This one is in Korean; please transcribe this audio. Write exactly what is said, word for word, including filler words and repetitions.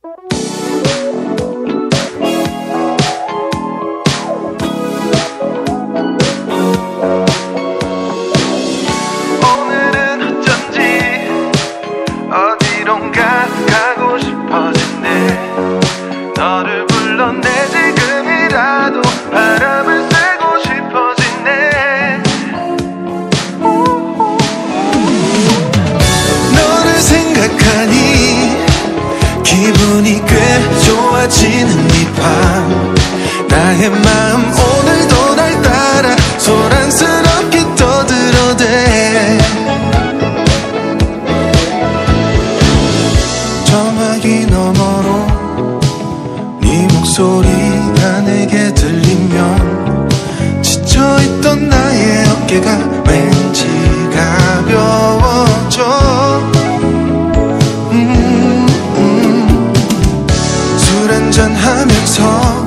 어디론가 가고 싶어지네. 너를 불러 내 지금이라도 바람을 쐬고 싶어지네. 너를 생각하니 기분이 꽤 좋아지는 이 밤. 나의 마음 오늘도 날 따라 소란스럽게 떠들어대. 전화기 너머로 네 목소리가 내게 들리면 지쳐있던 나의 어깨가 왠지 가벼워져. 음, 음. 술 한잔하면서